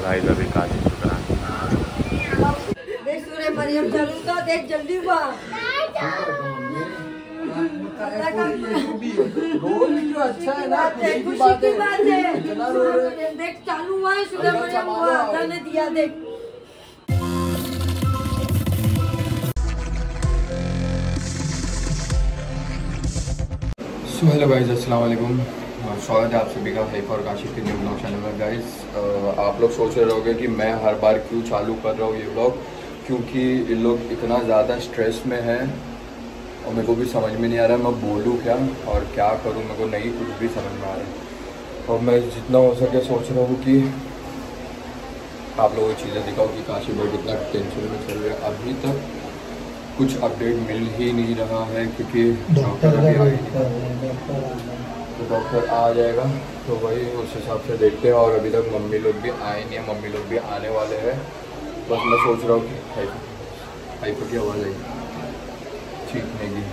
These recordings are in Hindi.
गाइस अभी काशी शुक्रान देख सूर्य मरियम चलूंगा, देख जल्दी हुआ अच्छा है ना, खुशी की बात है। देख चालू हुआ है, सूर्य मरियम हुआ, अल्लाह ने दिया। देख सो हेलो गाइस, अस्सलाम वालेकुम। स्वागत है आप सभी का हाइप और काशी के न्यू ब्लॉग चैनल में। गाइस आप लोग सोच रहे होंगे कि मैं हर बार क्यों चालू कर रहा हूँ ये ब्लॉग, क्योंकि ये लोग इतना ज़्यादा स्ट्रेस में हैं और मेरे को भी समझ में नहीं आ रहा है मैं बोलूँ क्या और क्या करूँ, मेरे को नहीं कुछ भी समझ में आ रहा है। और मैं जितना हो सके सोच रहा हूँ कि आप लोगों को चीज़ें दिखाओ कि काशी भाई कितना टेंशन में चल रहे हैं। अभी तक कुछ अपडेट मिल ही नहीं रहा है क्योंकि डॉक्टर अभी आए नहीं, तो डॉक्टर आ जाएगा तो वही उस हिसाब से देखते हैं। और अभी तक मम्मी लोग भी आए नहीं है, मम्मी लोग भी आने वाले हैं। बस मैं सोच रहा हूँ कि हाइपर की आवाज़ आई चीखने की।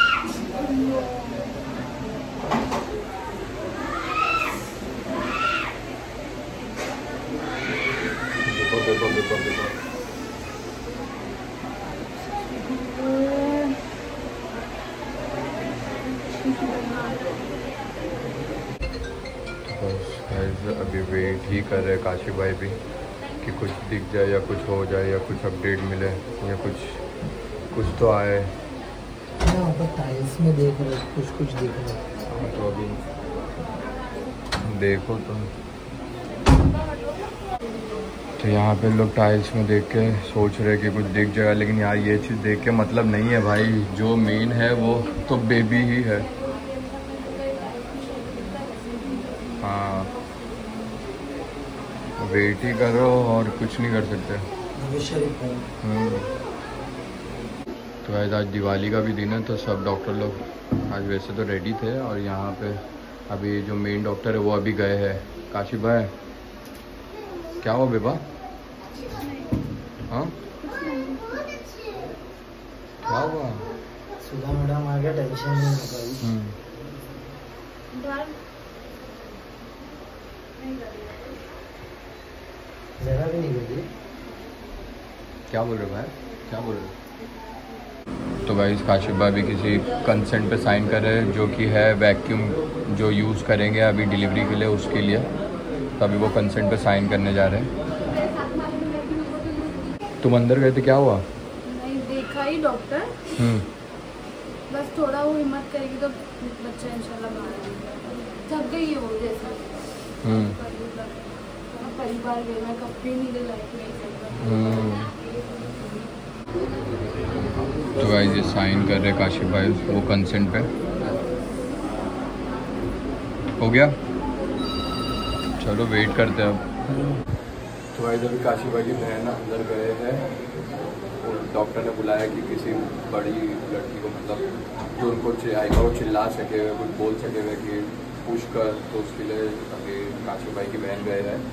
देखो देखो देखो देखो अभी वेट ही कर रहे काशी भाई भी कि कुछ दिख जाए या कुछ हो जाए या कुछ अपडेट मिले या कुछ तो आए। टाइल्स में देख रहे कुछ दिख रहा है। तो अभी देखो तो यहाँ पे लोग टाइल्स में देख के सोच रहे कि कुछ दिख जाएगा, लेकिन यार ये चीज़ देख के मतलब नहीं है भाई। जो मेन है वो तो बेबी ही है। हाँ, वेट ही करो और कुछ नहीं कर सकते। तो आज दिवाली का भी दिन है तो सब डॉक्टर लोग आज वैसे तो रेडी थे और यहाँ पे अभी जो मेन डॉक्टर है वो अभी गए हैं। काशी भाई क्या हुआ बेबा? हाँ क्या हुआ? सुधा मैडम आ गया, टेंशन नहीं होगा। जरा भी नहीं गई। क्या बोल रहे भाई, क्या बोल रहे? तो गाइस काशिफ भाई भी किसी कंसेंट पे साइन कर रहे हैं जो कि है वैक्यूम जो यूज़ करेंगे अभी डिलीवरी के लिए, उसके लिए। तो अभी वो कंसेंट पे साइन करने जा रहे हैं। तुम अंदर गए थे, क्या हुआ? नहीं देखा ही डॉक्टर। बस थोड़ा वो हिम्मत करेगी तो बच्चा इंशाल्लाह बाहर थक गई है वो जैसे। परिवार में मैं कभी नहीं लाइफ में। तो गाइस ये साइन कर रहे काशिफ भाई वो कंसेंट पे। हो गया, चलो वेट करते हैं अब। तो गाइस अभी काशिफ भाई की बहन अंदर गए हैं और डॉक्टर ने बुलाया कि किसी बड़ी लड़की को मतलब जो उनको आएगा वो चिल्ला सके, कुछ बोल सके वे कि पुश कर, तो उसके लिए अभी काशिफ भाई की बहन गए हैं।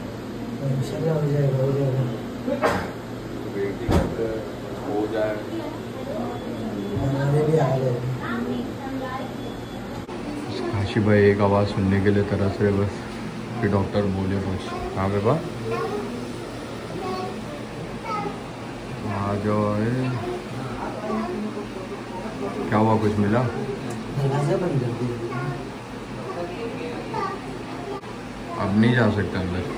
वेट ही करते हो जाए। काशिफ भाई एक आवाज़ सुनने के लिए तरस रहे बस, फिर डॉक्टर बोले कुछ। हाँ बेबा आ जाओ। क्या हुआ, कुछ मिला? अब नहीं जा सकते अंदर।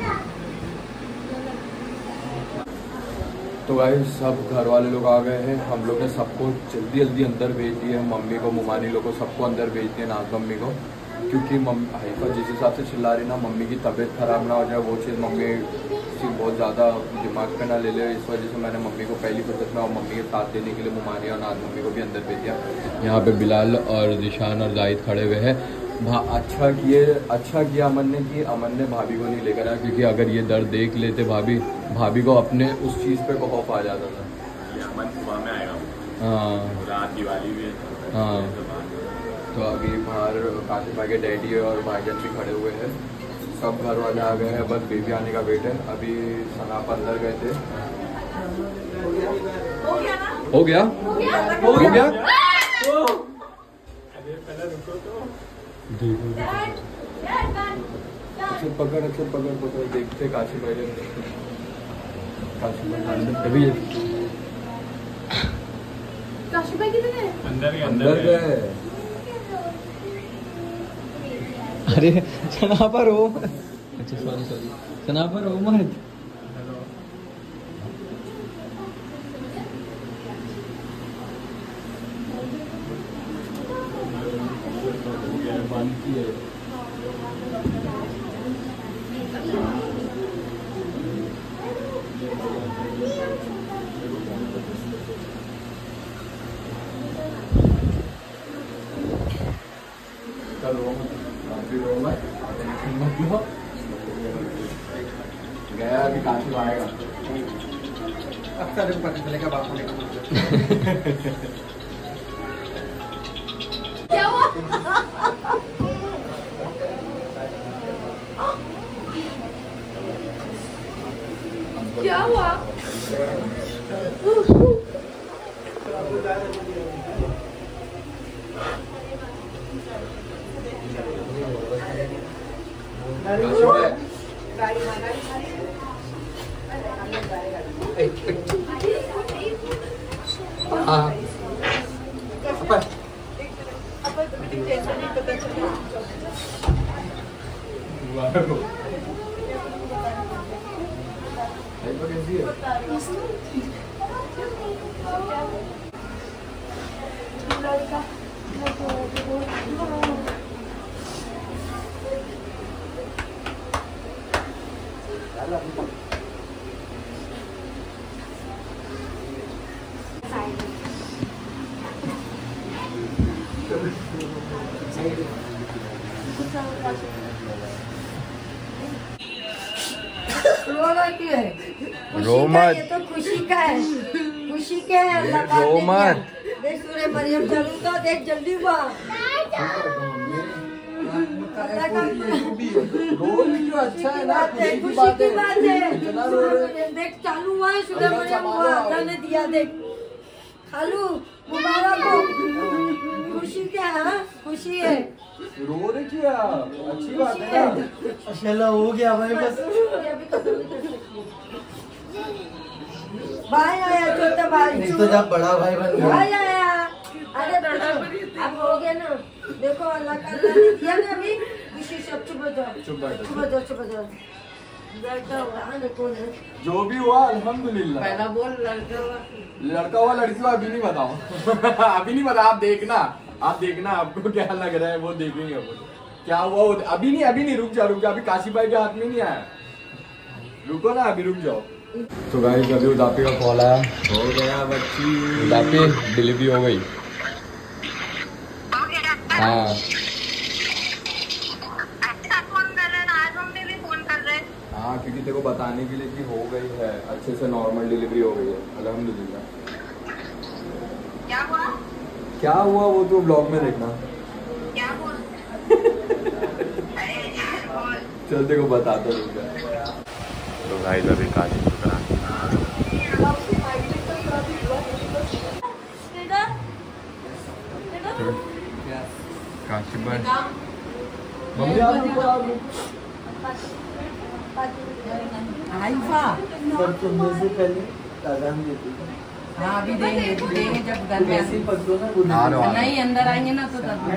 तो भाई सब घर वाले लोग आ गए हैं। हम लोग ने सबको जल्दी जल्दी अंदर भेज दिया, मम्मी को, मुमानी लोग को, सबको अंदर भेज दिया, नाज मम्मी को, क्योंकि हाइफा जिस हिसाब से चिल्ला रही ना, मम्मी की तबीयत ख़राब ना हो जाए, वो चीज़ मम्मी किसी बहुत ज़्यादा दिमाग पे ना ले ले। इस वजह से मैंने मम्मी को पहली फुर्सत में और मम्मी के साथ देने के लिए मुमानी और नाज मम्मी को भी अंदर भेज दिया। यहाँ पे बिलाल और जिशान और जाहिद खड़े हुए हैं। अच्छा किया अमन ने कि अमन ने भाभी को नहीं लेकर आया, क्योंकि अगर ये दर्द देख लेते भाभी को अपने उस चीज़ पे खौफ आ जाता था। अमन सुबह में आएगा। हाँ रात दिवाली में। हाँ तो अभी बाहर काशिफ भाई के डैडी और भाईजान भी खड़े हुए हैं, सब घर वाले आ गए हैं, बस बेबी आने का वेट है। अभी सनाप अंदर गए थे। हो गया। देखो अच्छे पकड़ देखते काशी भाई अभी काशी भाई किधर है? अंदर गए। अरे चना पर हो, अच्छा सॉरी चना पर हो मत। गया अभी काशी आएगा। अब सारे को पता चलेगा बापू ने क्या हुआ? क्या हुआ? हाँ रो मत। ये तो खुशी का है, खुशी के है। अल्लाह पाक रो ने दिया। मत। देख सूर्य मरियम चालू था, देख जल्दी हुआ। अच्छा है ना, खुशी की बात है। देख चालू हुआ है, सूर्य मरियम हुआ, अल्लाह ने दिया। देख खालू मुबारक हो। खुशी क्या है? हाँ? खुशी है। रो रहे क्या? अच्छी बात है ना। चलो हो गया भाई बस। भाई आया, छोटा भाई। एक तो जब बड़ा भाई बन गया। भाई आया। अरे अब हो गया ना। देखो अल्लाह का, अल्लाह ने दिया ना अभी। खुशी सब चुप हो जाओ, चुप बैठो। चुप हो जाओ, चुप हो जाओ। लड़का हुआ ना, कौन है? जो भी हुआ अल्हम्दुलिल्लाह। पहला बोल लड़का हुआ। लड़का हुआ लड़की हुआ अभी नहीं बताओ। अभी नहीं बता। आप देखना आपको क्या लग रहा है वो देखेंगे वो क्या हुआ वो अभी नहीं रुक जा अभी काशी भाई के हाथ में नहीं आया। रुको ना, अभी रुक जाओ। तो गाइस अभी उदापी का कॉल आया। हो गया बच्ची, उदापी डिलीवरी हो गई। हाँ हाँ, क्योंकि तेरे को बताने के लिए कि हो गई है, अच्छे से नॉर्मल डिलीवरी हो गई है अल्हम्दुलिल्लाह। क्या हुआ वो तो ब्लॉग में देखना। चल देखो बताते रुक। तो भाई अभी काशी काशी भाई आइफा। पर तुमने से पहले ताज़ा देती। हाँ अभी देंगे जब घर में ऐसे ही पकड़ो ना। आ रहा हूँ। नहीं अंदर आएंगे ना तो तब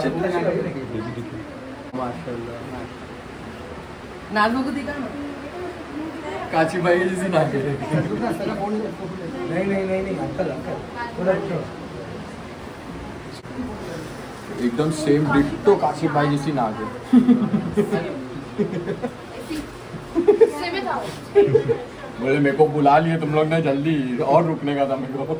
माशाल्लाह। नाजू को दिखा ना। काशी भाई की जैसी ना करे। नहीं अंकल थोड़ा एकदम सेम डिट्टो काशी भाई जैसी नाक है। बोले मेरे को बुला लिए तुम लोग ने जल्दी, और रुकने का था मेरे को।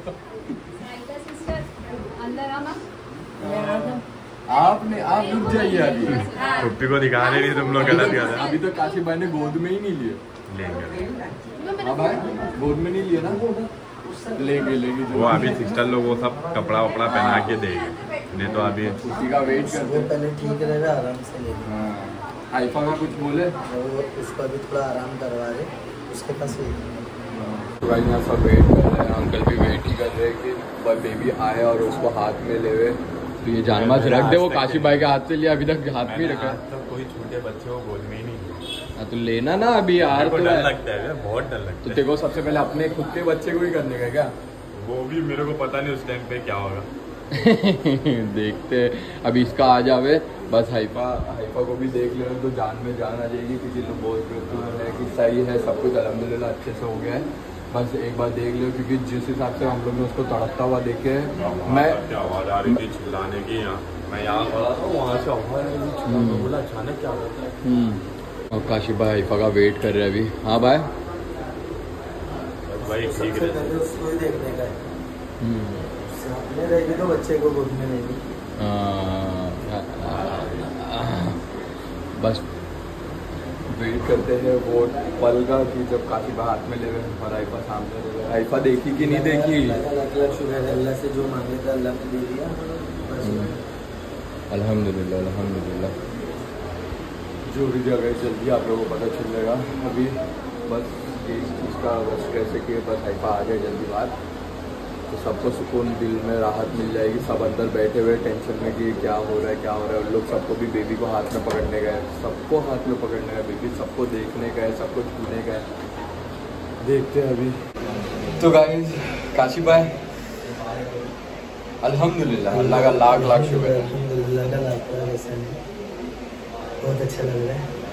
आप रुक जाइए अभी। कुप्पी को दिखाने नहीं तुम लोग गलत कर रहे अभी तो काशी भाई ने गोद में ही नहीं लिए। लेंगे हाँ भाई, गोद में नहीं लिए ना। लेंगे वो अभी सिस्टर लोग वो सब कपड़ा वपड़ा पहना के देंगे, नहीं तो अभी छुट्टी का वेट वो करते। पहले ठीक रहेगा, आराम से लेंगे। हाँ, आइफा का कुछ बोले वो उसका भी थोड़ा आराम करवा रहे, उसके पास ही। तो भाई यहाँ सब वेट कर रहे हैं, अंकल भी वेट ही कर रहे हैं कि बेबी आए और उसको हाथ में ले। तो ये जानवर रख दे, वो काशी भाई के हाथ से लिया, अभी तक हाथ में ही रखा है। कोई छोटे बच्चे को गोद में ही नहीं। तो लेना ना अभी यार। मेरे को डर लगता है, बहुत डर लगता तो है। देखो सबसे पहले अपने खुद के बच्चे को ही करने का क्या? वो भी मेरे को पता नहीं उस टाइम पे क्या होगा। देखते अभी इसका आ जावे बस। हाइफा को भी देख ले तो जान में जान आ जाएगी, क्योंकि तो बोल है कि सही है, सब कुछ अल्हम्दुलिल्लाह अच्छे से हो गया है। बस एक बार देख लो, क्योंकि जिस हिसाब से हम लोग ने उसको तड़पता हुआ देखे, मैं क्या आवाज आ रही थी चिल्लाने की, यहाँ मैं यहाँ खड़ा था, वहाँ से आवाज आ रही थी चिल्लाने, बोला अचानक क्या होता है। और काशिफ भाई हाइफा का वेट कर रहे हैं अभी। हाँ भाई भाई ठीक रहता है। उसको ही देखने का है, सामने रहेगी तो बच्चे को गोद में नहीं। बस वेट करते हैं वो पल का कि जब काशिफ भाई हाथ में ले गए और हाइफा सामने ले गए। हाइफा देखी कि नहीं देखी? अल्लाह शुक्र है, अल्लाह से जो मांगे था अल्लाह ने दे दिया। अल्हम्दुलिल्लाह अल्हम्दुलिल्लाह। जो भी जगह जल्दी आप लोगों को पता चल जाएगा। अभी बस ये चीज़ का बस कैसे कि बस हाइफा आ जाए जल्दी बात, तो सबको सुकून, दिल में राहत मिल जाएगी। सब अंदर बैठे हुए टेंशन में कि क्या हो रहा है क्या हो रहा है। उन लोग सबको भी बेबी को हाथ में पकड़ने का है, सबको हाथ में पकड़ने का बेबी, सबको देखने का है, सबको छूने का है। देखते हैं अभी। तो गाइस काशिफ भाई अल्हम्दुलिल्लाह, अल्लाह का लाख लाख शुक्र है। अल्लाह का लाख लाख एहसान है, बहुत अच्छा लग रहा है।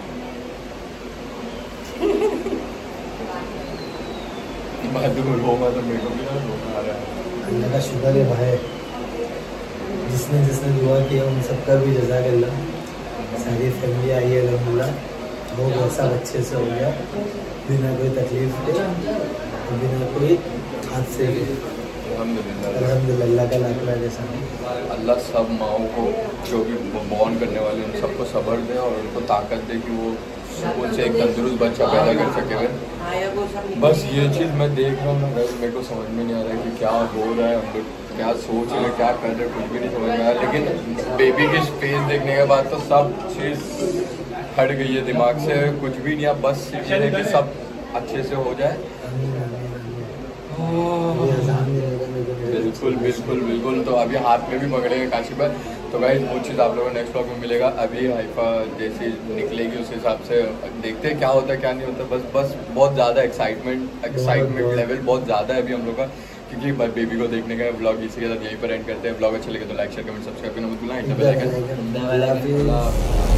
रोमा तो मेरे को भी रोना आ रहा है। अल्लाह का शुक्र है भाई, जिसने जिसने दुआ किया उन सबका भी जज़ाकल्लाह। सारी फैमिली आई है अल्हम्दुलिल्लाह, बहुत अच्छा अच्छे से हो गया, बिना कोई तकलीफ के, बिना कोई हादसे के। अल्हम्दुलिल्लाह, अल्लाह का लाख लाख एहसान है। अल्लाह सब माओं को जो भी बॉर्न करने वाले उन सबको सब्र दे और उनको ताकत दे कि वो सुकून से एक तंदुरुस्त बच्चा पैदा कर सके हुए। बस ये चीज़ मैं देख रहा हूँ ना, मेरे को समझ में नहीं आ रहा है कि क्या हो रहा है, हम लोग क्या सोच रहे हैं, क्या कर रहे हैं, कुछ भी नहीं समझ में आ रहा। लेकिन बेबी की फेस देखने के बाद तो सब चीज़ हट गई है दिमाग से, कुछ भी नहीं। अब बस ये है कि सब अच्छे से हो जाए। बिल्कुल बिल्कुल बिल्कुल। तो अभी हाथ में भी पकड़ेंगे काशिफ भाई। तो गाइस वो चीज़ आप लोगों को नेक्स्ट व्लॉग में मिलेगा। अभी हाइफा जैसी निकलेगी उस हिसाब से देखते हैं क्या होता है क्या नहीं होता। बस बहुत ज़्यादा एक्साइटमेंट लेवल बहुत ज़्यादा है अभी हम लोग का, क्योंकि बेबी को देखने का व्लॉग इसी के साथ यहीं पर एंड करते हैं। व्लॉग अच्छा लगे तो लाइक शेयर कमेंट सब्सक्राइब करना मत भूलना।